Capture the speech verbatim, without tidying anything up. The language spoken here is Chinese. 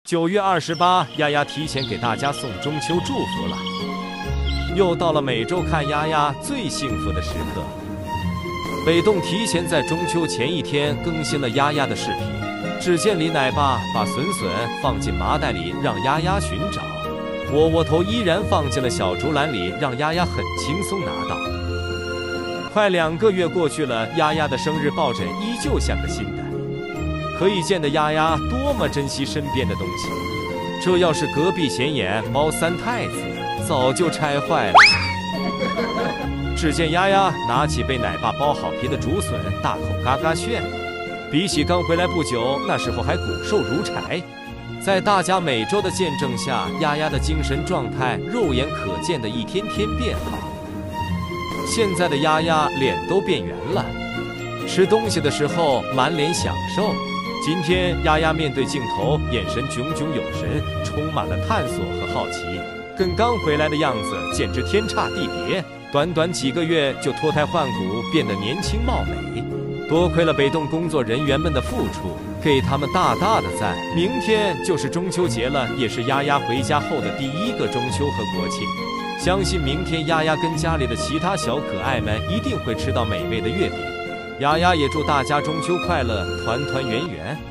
九月二十八，丫丫提前给大家送中秋祝福了。又到了每周看丫丫最幸福的时刻。北栋提前在中秋前一天更新了丫丫的视频。只见李奶爸把笋笋放进麻袋里，让丫丫寻找。窝窝头依然放进了小竹篮里，让丫丫很轻松拿到。快两个月过去了，丫丫的生日抱枕依旧像个新的。可以见得丫丫多么珍惜身边的东西。这要是隔壁显眼包三太子，早就拆坏了。只见丫丫拿起被奶爸剥好皮的竹笋，大口嘎嘎炫。比起刚回来不久，那时候还骨瘦如柴。在大家每周的见证下，丫丫的精神状态肉眼可见的一天天变好。现在的丫丫脸都变圆了，吃东西的时候满脸享受。今天丫丫面对镜头，眼神炯炯有神，充满了探索和好奇，跟刚回来的样子简直天差地别。短短几个月就脱胎换骨，变得年轻貌美。多亏了北栋工作人员们的付出，给他们大大的赞。明天就是中秋节了，也是丫丫回家后的第一个中秋和国庆。相信明天丫丫跟家里的其他小可爱们一定会吃到美味的月饼。丫丫也祝大家中秋快乐，团团圆圆。